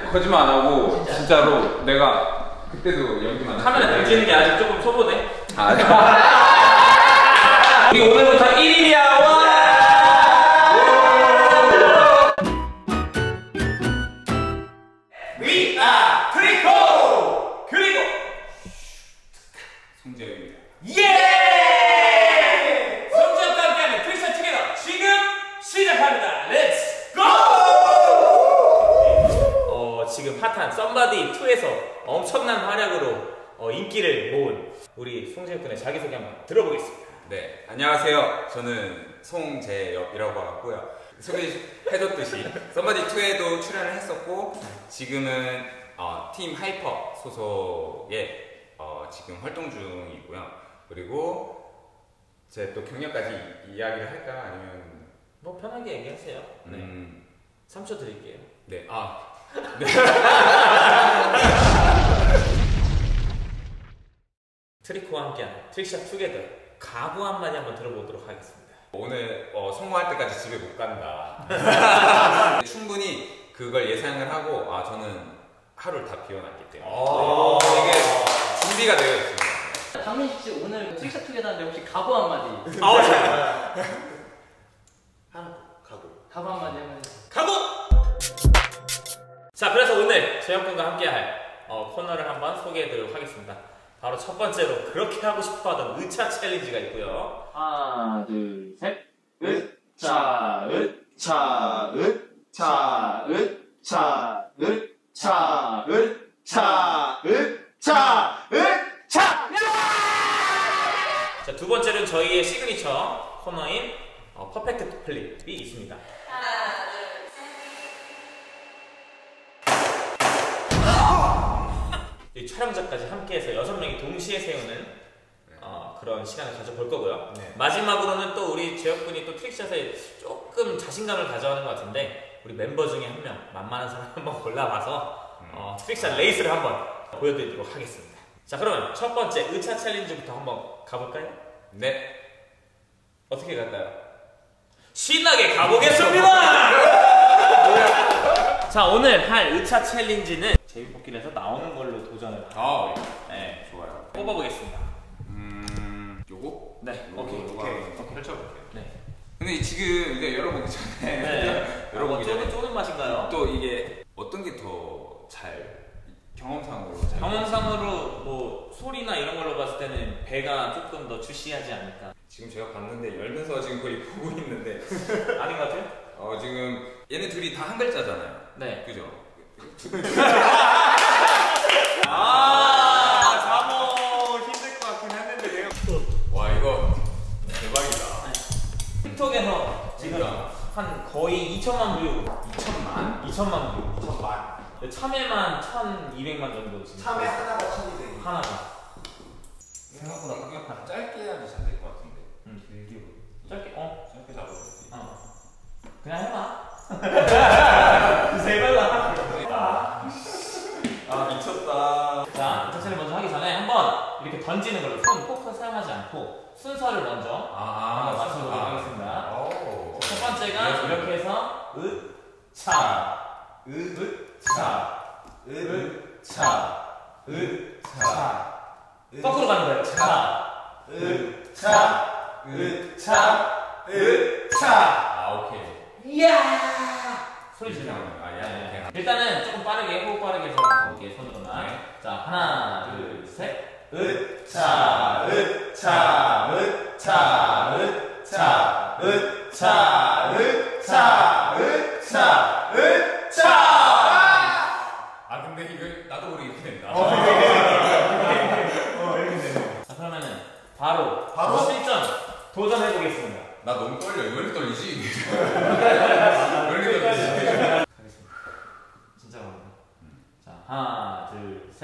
거짓말 안 하고 진짜로 내가 그때도 연기만 카메라 들지는 게 아직 조금 초보네. 우리 오늘부터 1일이야. 와! We are 트리코! 그리고 송재영입니다. 예! 성지혁과 함께하는 트리션 투게더 지금 시작합니다. 렛츠 고! 지금 핫한 썸바디 2에서 엄청난 활약으로 인기를 모은 우리 송재혁 군의 자기소개 한번 들어보겠습니다. 네, 안녕하세요. 저는 송재혁이라고 하고요. 소개해줬듯이 썸바디2에도 출연을 했었고 지금은 팀 하이퍼 소속에 지금 활동 중이고요. 그리고 제 또 경력까지 이야기를 할까 아니면 뭐 편하게 얘기하세요. 네. 3초 드릴게요. 네. 네. 트리코와 함께하는 트릭샷 투게더 각오 한마디 한번 들어보도록 하겠습니다. 오늘 성공할 때까지 집에 못 간다. 충분히 그걸 예상을 하고 저는 하루를 다 비워놨기 때문에 이게 준비가 되어 있습니다. 강민식 씨 오늘 트릭샷 투게더 하는데 혹시 각오 한마디? 각오 한마디 하면 각오! 자, 그래서 오늘 재혁군과 함께할 코너를 한번 소개해드리도록 하겠습니다. 바로 첫 번째로 그렇게 하고 싶어하던 의차 챌린지가 있고요. 하나 둘 셋. 으차 으차 으차 으차 으차 으차 으차 으차. 자, 두 번째는 저희의 시그니처 코너인 퍼펙트 플립이 있습니다. 이 촬영자까지 함께해서 6명이 동시에 세우는 그런 시간을 가져볼 거고요. 네. 마지막으로는 또 우리 재혁군이 또 트릭샷에 조금 자신감을 가져가는 것 같은데 우리 멤버 중에 한 명 만만한 사람 한번 골라봐서 트릭샷 레이스를 한번 보여드리도록 하겠습니다. 자, 그러면 첫 번째 의차 챌린지부터 한번 가볼까요? 네. 어떻게 갈까요? 신나게 가보겠습니다! 자, 오늘 할 의차 챌린지는 제비뽑기에서 나오는 걸로 도전을 네, 좋아요. 뽑아보겠습니다. 요거? 네, 오케이. 펼쳐볼게요. 네. 근데 지금 이게 열어보기 전에 네. 열어보기 전에 쪼는 맛인가요? 또 이게 어떤 게 더 경험상으로 뭐 소리나 이런 걸로 봤을 때는 배가 조금 더 주시하지 않을까. 지금 제가 봤는데 열면서 지금 거의 보고 있는데 아닌 것 같아요? 지금 얘네 둘이 다 한 글자잖아요. 네. 그죠? 잠옷 힘들 것 같긴 했는데 내가 와 이거 대박이다. 틱톡에서 지금 한 거의 2천만 뷰 2천만 뷰 참외만 1200만 정도 지금 참외 하나가 1200. 하나가 생각보다 그냥 짧게 해야지 잘 될 것 같은데. 길게 짧게 짧게 잡아볼게. 그냥 해봐. 제발라. 미쳤다. 자, 자체를 먼저 하기 전에 한번 이렇게 던지는 걸로 손 포크 사용하지 않고 순서를 먼저 한번 맞춰보도록 하겠습니다. 첫 번째가 이렇게 해서 으차 거꾸로 가는 거예요. 오케이. 이야! 소리 지르는 거예요. 일단은 조금 빠르게, 호흡 빠르게 해서 가볼게요. 손으로만. 자, 하나, 둘, 셋. 근데 이거 나도 모르게 이렇게 된다. 자, 그러면은 바로 실전 도전해보겠습니다. 나 너무 떨려. 왜 이렇게 떨리지? 왜 이렇게 떨리지? 가겠습니다. 진짜 갑니다. 자, 하나, 둘, 셋.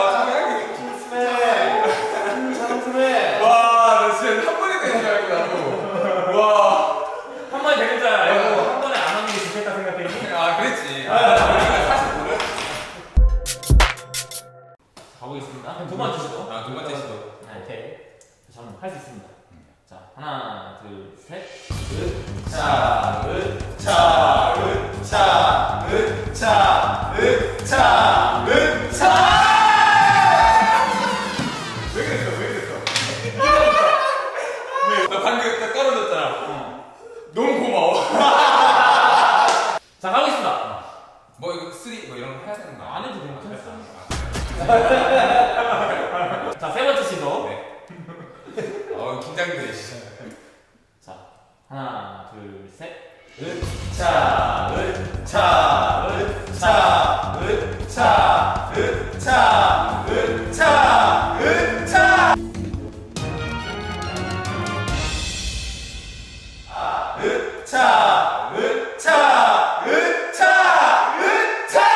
와, 나 진짜 한 번에 되는 줄 알고 나도. 수 있습니다. 자, 하나, 둘, 셋. 으차 으차 으차 으차 으차 으차. 나 방금 딱 떨어졌잖아. 너무 고마워. 자, 가보겠습니다. 뭐 이거 쓰리 뭐 이런 거 해야 되는 거 안 해도 돼요. 괜찮아. 자, 세 번째 시도. 네. 긴장돼. 자, 하나, 둘, 셋. 으차 으차 으차 으차 으차 으차 으차. 으차 으차 으차 으차.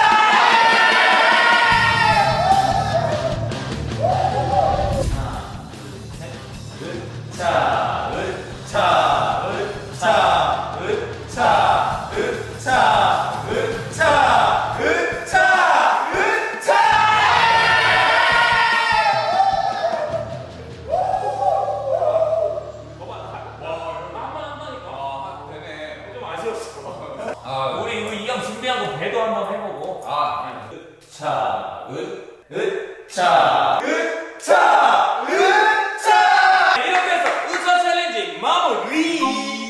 으차 으차 으차 으차 으차 으차 으차 으차. 되네. 좀 아쉬웠어. 아, 우리 이형 준비하고 배도 한번 해보고. 으차 으차 으차 으차. 이렇게 해서 으차 챌린지 마무리!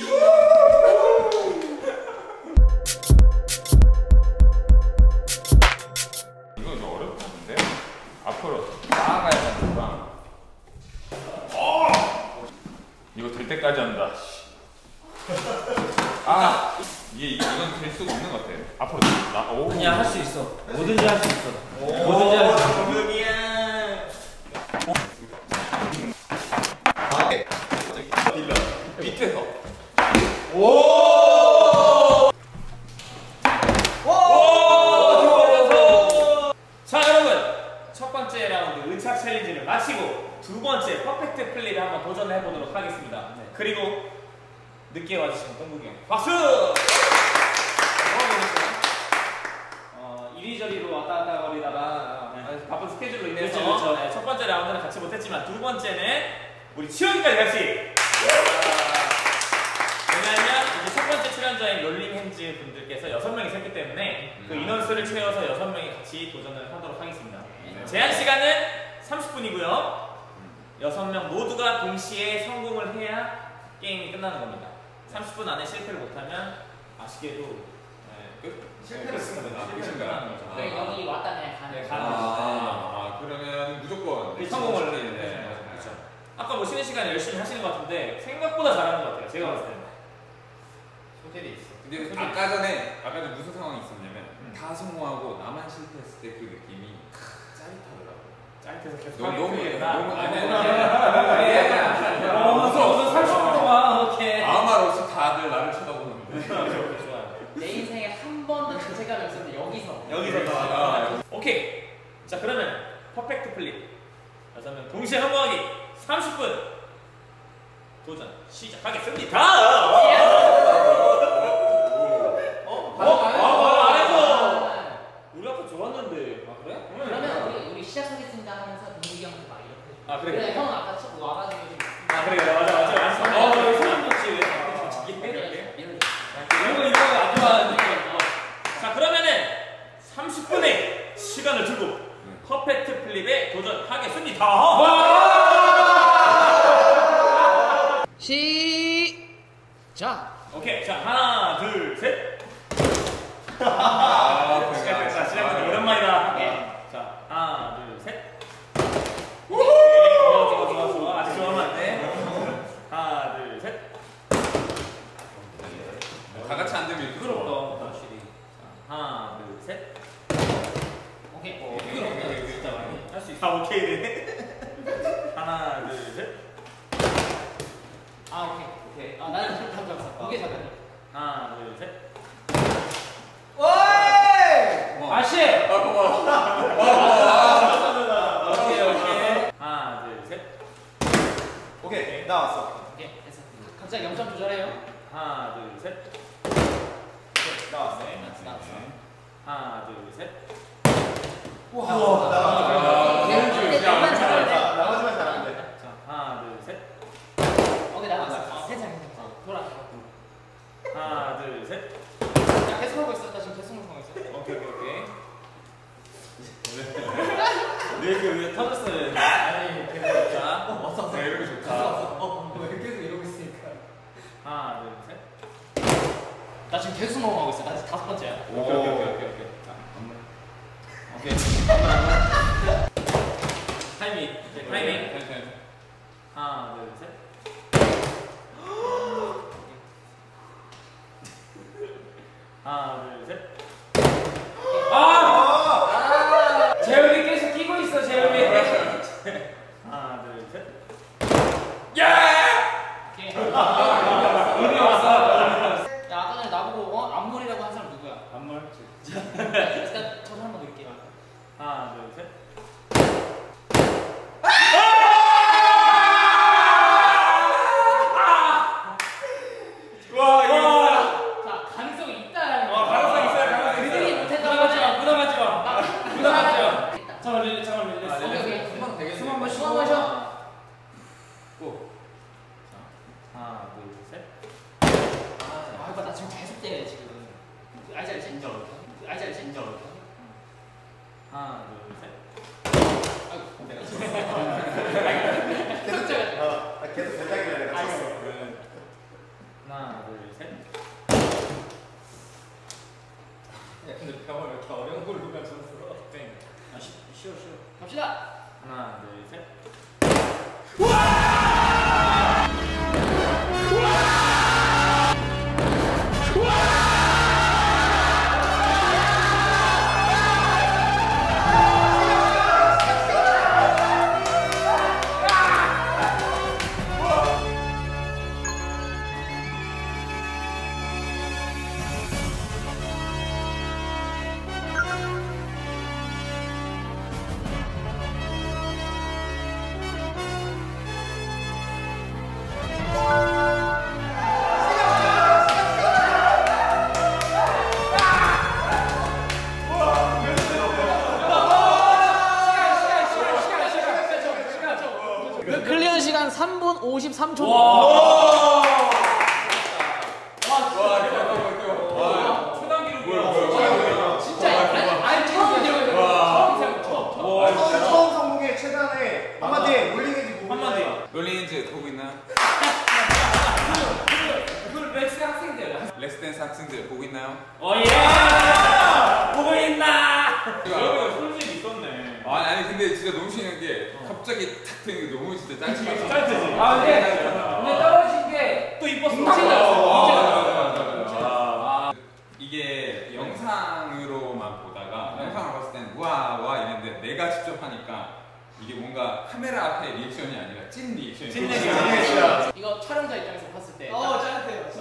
이거 좀 어렵던데? 앞으로 나아가야 되니까. 이거 될 때까지 한다. 이건 될 수가 없는 것 같아. 앞으로 나. 오. 그냥 할 수 있어. 뭐든지 할 수 있어. 뭐든지 할 수 있어. 밑에서. 자, 여러분, 첫 번째 라운드 의착 챌린지를 마치고 두 번째 퍼펙트 플리를 한번 도전을 해보도록 하겠습니다. 그리고 늦게 와주신 동국이 형 박수! 이리저리로 왔다 갔다 거리다가 바쁜 스케줄로 인해서 그렇죠. 네, 첫 번째 라운드는 같이 못했지만 두 번째는 우리 치영이까지 같이. 왜냐하면 이제 첫 번째 출연자인 롤링핸즈 분들께서 6명이 섰기 때문에 그 인원수를 채워서 6명이 같이 도전을 하도록 하겠습니다. 제한 시간은 30분이고요. 6명 모두가 동시에 성공을 해야 게임이 끝나는 겁니다. 30분 안에 실패를 못하면 아쉽게도 실패를 쓰는 거다. 끝나는 거죠. 네, 여기 왔다 그냥 네, 가는 가는 거죠. 그러면 무조건 성공을 네. 그렇죠. 아까 뭐 쉬는 시간에 열심히 하시는 것 같은데 생각보다 잘하는 것 같아요. 제가 봤을 때는. 소질이 있어. 근데 아까 전에 무슨 상황이 있었냐면 다 성공하고 나만 실패했을 때 그 느낌이 짜릿하더라고. 짜릿해서 계속 너무 무슨 30분 동안 오케이. 아무 말 없이 다들 나를 쳐다보는데. 좋아요. 내 인생에 한 번도 죄책감이 없었는데 여기서 다. 오케이. 자, 그러면 퍼펙트 플립 6명 동시에 성공하기 30분 도전 시작하겠습니다. 안 했어. 우리 아까 좋았는데. 아, 그래? 그러면 우리 시작하겠습니다 하면서 동국이 형도 막 이렇게. 아, 그래. 그래, 형 아까 첫 와가지고 좀. 아, 그래. 맞아. 여기 소름 돋지 왜? 이거 안 좋아하는데. 자, 그러면은 30분의 시간을 두고 퍼펙트 플립에 도전하겠습니다. 시작. 오케이. 자, 하나, 둘, 셋. 시작됐다. 오랜만이다. 자, 하나, 둘, 셋. 좋아. 아직 좋아하면 안 돼. 하나, 둘, 셋. 다 같이 안 되면 이렇게 부끄럽다. 확실히. 자, 하나, 둘, 셋. 오케이. 진짜 많이 할 수 있어. 아, 오케이네. 하나, 둘, 셋. 아, 오케이. 아, 나는 좀 잡았어. 고개 잡았네. 하나, 둘, 셋. 아씨. 고마워. 오케이. 하나, 둘, 셋. 오케이 나왔어. 오케이, 됐어. 각자 0점 조절해요. 하나, 둘, 셋. 나왔어. 나왔어. 하나, 둘, 셋. 나왔어. 걔는 좀 나머지만 잘하면 돼. 자, 하나, 둘, 셋. 계속 넘어가고 있어. 나 지금 5번째야. 오케이. 자, 오케이. 타이밍. 하나, 둘, 셋. 하나, 둘, 셋. 재현이 계속 끼고 있어, 재현이. 하나, 둘, 셋. 오케이. 의미 없어. 야, 아까 전에 나보고 앞머리라고 한 사람 누구야? 안물. 일단 저도 한번 넣을게요. 하나, 둘, 셋. 자, 가능성이 있다라는 거. 가능성 있어요. 그들이 못했다고 부담하지 마. 하면 부담하지 마. 잠깐만, 릴레스. 오케이. 숨 한번 숨 한번 쉬어. 고. 자, 하나, 둘, 셋. 아, 이거 나 지금 계속 때려 지금. 알지 인정. 알지 인정. 하나, 둘, 셋. 아이고, 내가 계속 대장이라 내가 알았어. 하나, 둘, 셋. 근데 병원 왜 이렇게 어려운 걸 누가 줬어? 땡. 쉬어. 갑시다. 하나, 둘, 셋. 클리어 시간 3분 53초. 최단 기록이야. 진짜 아니 처음 들어요. 처음 성공의 최단의 한마디 롤링에지 한마디. 롤링인지 보고 있나요? 그걸 렉스 학생들. 렉스댄스 학생들 보고 있나요? 예! 보고 있나? 여러분 솔직히 있었네. 아니 근데 진짜 너무 신기한 게 갑자기 탁 트는 게 너무 진짜 짧지. 짧지. 근데 떨어진 게 또 이뻤어. 이게 영상으로만 보다가 영상을 봤을 땐 와 이랬는데 내가 직접 하니까 이게 뭔가 카메라 앞에 리액션이 아니라 찐 리액션이. 찐 리액션. 이거 촬영자 입장에서 봤을 때. 짜릿해요.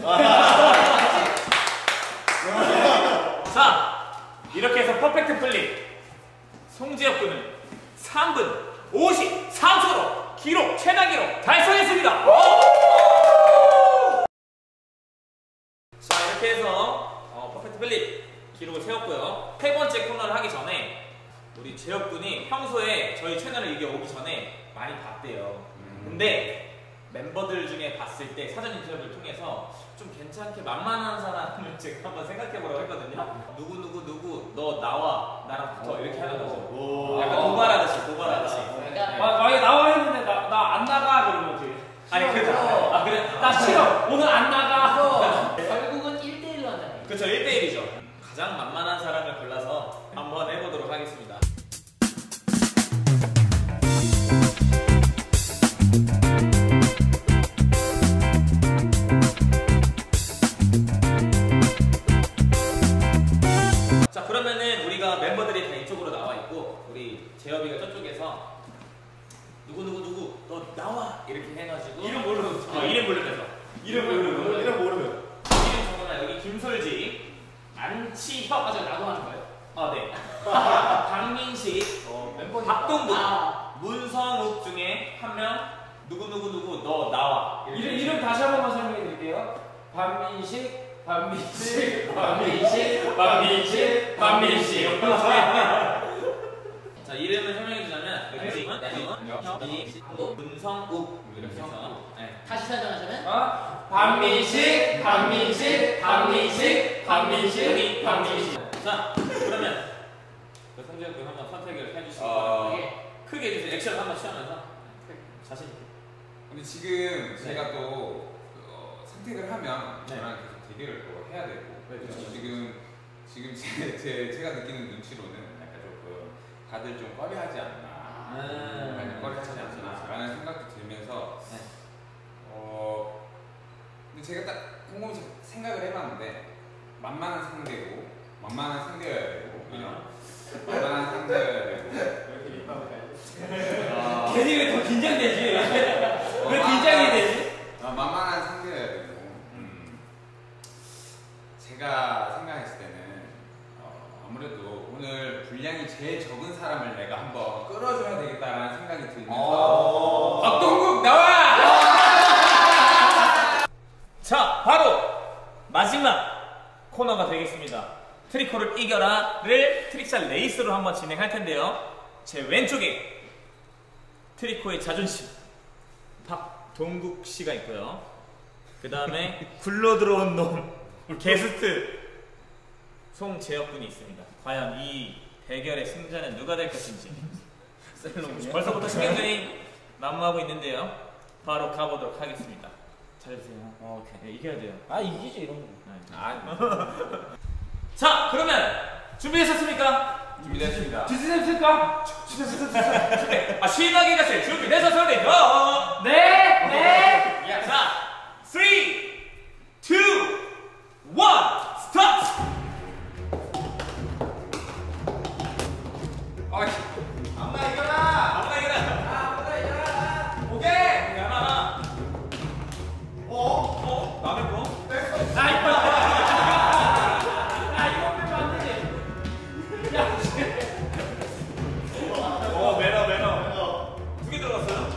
자, 이렇게 해서 퍼펙트 플립. 송지혁 군은 3분 53초로 기록 최단 기록 달성했습니다. 자, 이렇게 해서 퍼펙트 플립 기록을 세웠고요. 세 번째 코너를 하기 전에 우리 재혁 군이 평소에 저희 채널을 이게 오기 전에 많이 봤대요. 근데 멤버들 중에 봤을 때 사전 인터뷰를 통해서 좀 괜찮게 만만한 사람을 제가 한번 생각해보라고 했거든요. 누구 너 나와 나랑 붙어 이렇게 하는 거죠. 약간 도발하듯이. 그러니까 만약에 나와 했는데 나 안 나가 그러면 어떻게? 아니 그래. 나 싫어. 오늘 안 나가. 결국은 1대1로 한다는 그렇죠. 1대1이죠. 가장 만만한 사람을 골라서 한번 해보도록 하겠습니다. 자, 그러면은 우리가 멤버들이 다 이쪽으로 나와 있고 우리 재엽이가 저쪽에서 누구 너 나와 이렇게 해가지고 이름 모르면 이름 부르면서 이름 모르면 이름 모르면 이름 적어놔. 여기 김솔지, 안치혁, 맞아, 나도 하는 거예요? 네. 박민식, 박동국, 아. 문성욱 중에 한 명 누구 너 나와. 이름 다시 한 번만 설명해 드릴게요. 반민식. 자, 이름을 설명해 주자면 문성욱 이렇게 해서 네. 다시 설명하자면 반민식. 자, 그러면 성재혁 군 한번 선택을 해주시고 크게 해주세요. 액션 한번 취하면서 자신 있게. 근데 지금 제가 또 선택을 하면 네. 저랑 계속 대결을 또 해야 되고 지금 제가 느끼는 눈치로는 약간 조금 다들 좀 꺼려하지 않나, 꺼려하지 않나라는 생각도 들면서 근데 제가 딱 곰곰이 생각을 해봤는데 만만한 상대고 만만한 상대여야 되고 만만한 상대여야 되고 이렇게 밑밥을 가야지. 괜히 왜 더 긴장되지? 왜 긴장이 되지? 만만한 상대여야 되고 제가 생각했을 때는 아무래도 오늘 분량이 제일 적은 사람을 내가 한번 끌어줘야 되겠다라는 생각이 들면서 박동국 나와! 자, 바로 마지막 코너가 되겠습니다. 트리코를 이겨라를 트릭샷 레이스로 한번 진행할 텐데요. 제 왼쪽에 트리코의 자존심 박동국 씨가 있고요. 그 다음에 굴러 들어온 놈 게스트 송재혁 군이 있습니다. 과연 이 대결의 승자는 누가 될 것인지 벌써부터 신경전이 난무하고 있는데요. 바로 가보도록 하겠습니다. 잘해주세요. 오케이. 네, 이겨야 돼요. 아 이기죠 이런 거. 자, 그러면 준비되셨습니까? 준비됐습니다. 준비됐습니까? 신나게 가실 준비되셨습니까? 네. 자, 3, 2, 1, 스타트! 아무나 이겨라! 아무나 이겨라! 아무나 이겨라! 오케이! 하나. 남의 거? 매너. 두 개 들어갔어요?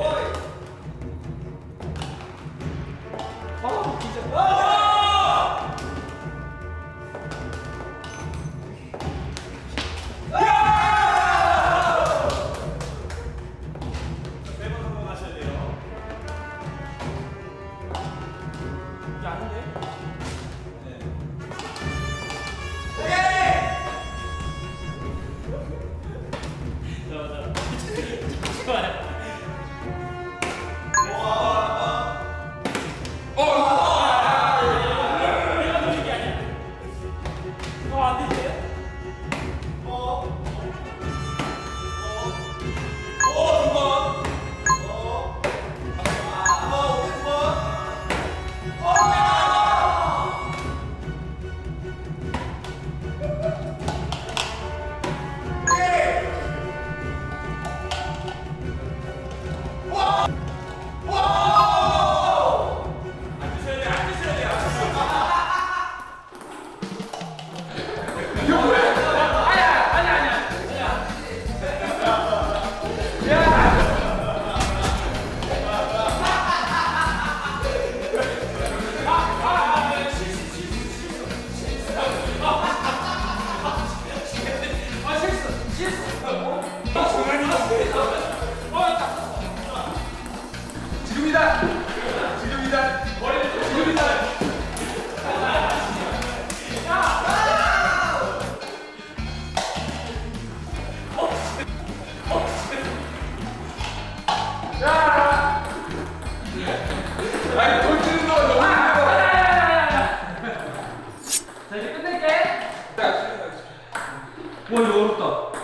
와 이거 어렵다.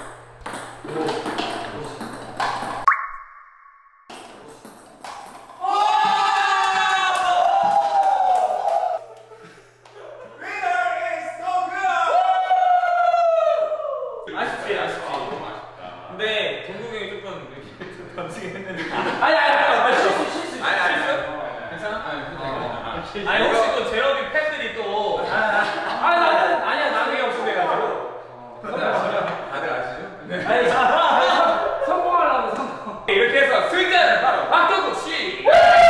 아쉽지. 근데 동국이 형이 조금 이렇게 던지긴 했는데. 실수. 괜찮아? 아니, 아니 혹시 또 제럽이 팬들이 또 아니야 나중에 없으돼가지고 다들 아시죠? 네. 아니 성공하려고 성공. 이렇게 해서 승자는 바로 박동국 씨.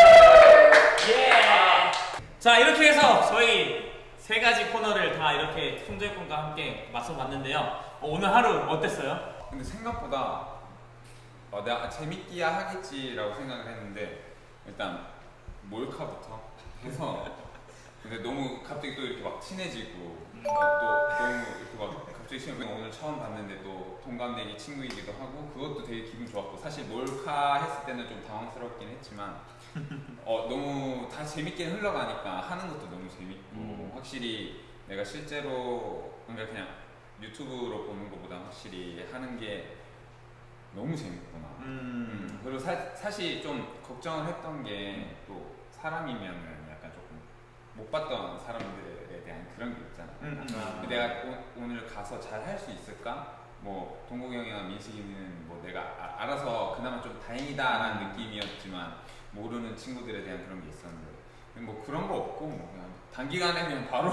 예. 자 이렇게 해서 저희 세 가지 코너를 다 이렇게 송재kun과 함께 맞춰봤는데요. 오늘 하루 어땠어요? 근데 생각보다 내가 재밌기야 하겠지라고 생각을 했는데 일단 몰카부터 해서 근데 너무 갑자기 또 이렇게 막 친해지고 또 너무 이렇게 막 갑자기 오늘 처음 봤는데 또 동갑내기 친구이기도 하고 그것도 되게 기분 좋았고 사실 몰카 했을 때는 좀 당황스럽긴 했지만 너무 다 재밌게 흘러가니까 하는 것도 너무 재밌고 확실히 내가 실제로 그러니까 그냥 유튜브로 보는 것보다 확실히 하는 게 너무 재밌구나. 그리고 사실 좀 걱정을 했던 게 또 사람이면은 약간 조금 못 봤던 사람들에 대한 그런 게 있잖아. 내가 오늘 가서 잘 할 수 있을까? 뭐 동국이 형이나 민식이는 뭐 내가 알아서 그나마 좀 다행이다라는 느낌이었지만 모르는 친구들에 대한 그런 게 있었는데 뭐 그런 거 없고 뭐 그냥 단기간에 그냥 바로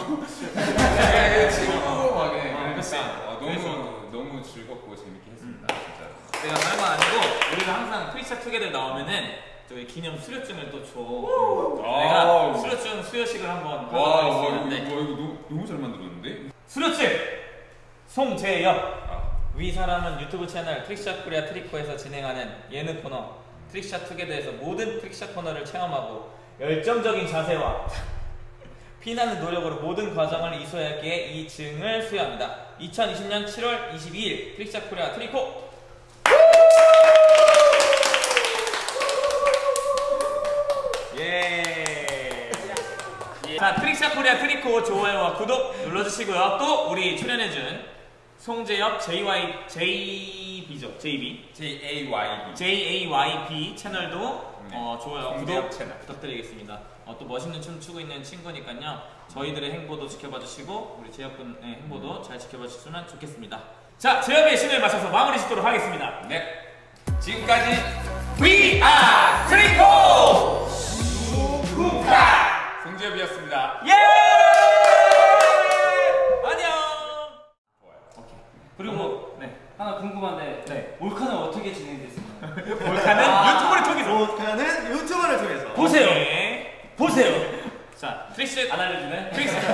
친구고 막 그러니까 너무 즐겁고 재밌게 했습니다. 진짜. 내가 다른 건 아니고 우리가 항상 트릭샷 투게더 나오면은 저희 기념 수료증을 또 줘. 내가 수료증 수여식을 한번 하려고 했었는데 이거 너무 잘 만들었는데? 수료증 송재엽. 위 사람은 유튜브 채널 트릭샷 코리아 트리코에서 진행하는 예능 코너 트릭샷 투게더에서 모든 트릭샷 코너를 체험하고 열정적인 자세와 피나는 노력으로 모든 과정을 이수하기에 이 증을 수여합니다. 2020년 7월 22일 트릭샷 코리아 트리코. 예. 자, 트릭샷 코리아 트리코 좋아요와 구독 눌러주시고요. 또 우리 출연해준 송재엽 JYB죠? JayB 채널도 좋아요, 구독 채널. 부탁드리겠습니다. 또 멋있는 춤 추고 있는 친구니까요. 저희들의 행보도 지켜봐 주시고 우리 재엽군의 행보도 잘 지켜봐 주시면 좋겠습니다. 자, 재엽의 신을 마쳐서 마무리 짓도록 하겠습니다. 네. 지금까지 We are 트리코 수쿠카 송재엽이었습니다. 예! 안녕. 오케이. 그리고 네. 하나 궁금한데 네. 몰카는 어떻게 진행됐습니까? 몰카는 유튜브를 통해서 몰카는 유튜브를 통해서 보세요. 보세요. 자, 트릭샷 안 알려주네? 트릭샷